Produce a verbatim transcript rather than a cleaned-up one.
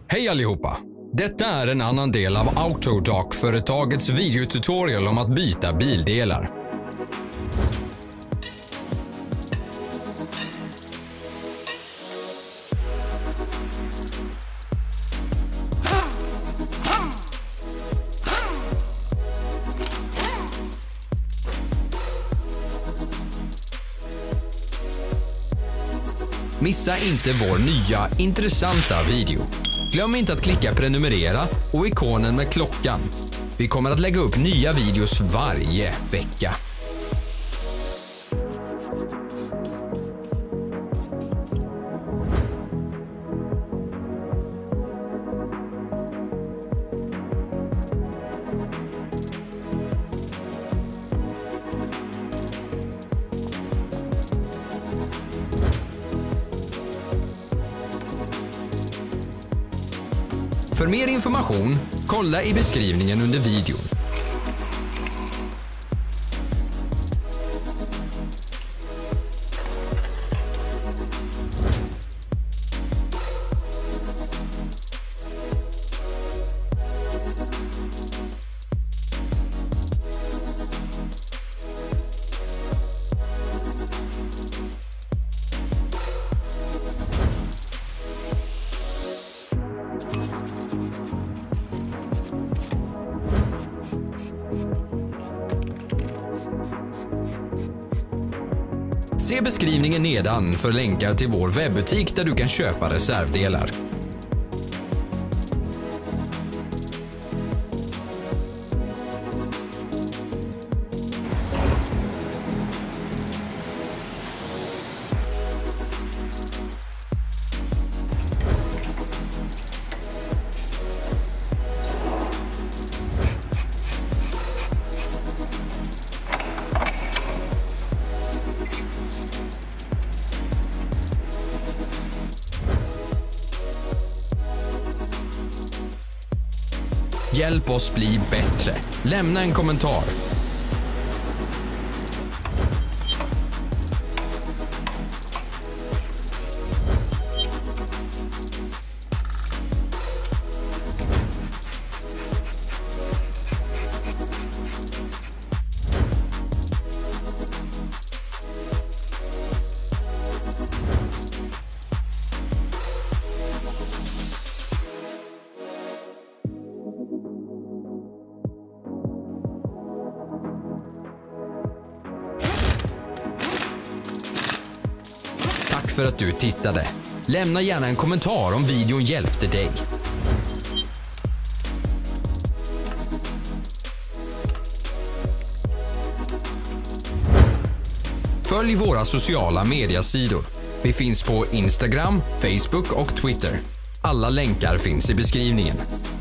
Hej allihopa! Detta är en annan del av Autodoc-företagets videotutorial om att byta bildelar. Missa inte vår nya, intressanta video. Glöm inte att klicka prenumerera och ikonen med klockan. Vi kommer att lägga upp nya videos varje vecka. För mer information, kolla i beskrivningen under videon. Se beskrivningen nedan för länkar till vår webbutik där du kan köpa reservdelar. Hjälp oss bli bättre. Lämna en kommentar. Tack för att du tittade. Lämna gärna en kommentar om videon hjälpte dig. Följ våra sociala mediesidor. Vi finns på Instagram, Facebook och Twitter. Alla länkar finns i beskrivningen.